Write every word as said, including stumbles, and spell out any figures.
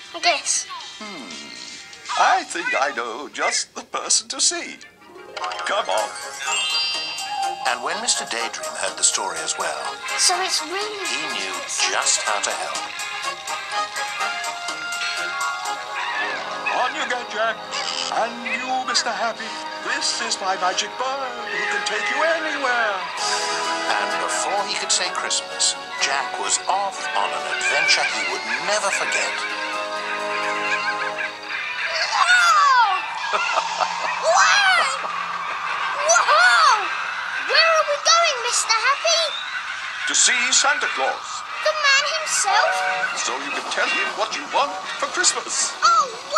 Guess. Hmm. I think I know just the person to see. Come on. And when Mister Daydream heard the story as well, So it's really... he knew just how to help. On you go, Jack. And you, Mister Happy. This is my magic bird who can take you anywhere. And before he could say Christmas, Jack was off on an adventure he would never forget. Whoa! Wow! Whoa! Where are we going, Mister Happy? To see Santa Claus. The man himself? So you can tell him what you want for Christmas. Oh,